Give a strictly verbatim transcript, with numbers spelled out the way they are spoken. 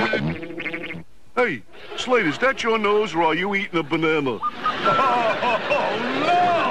Hey, Slade, is that your nose or are you eating a banana? Oh, no!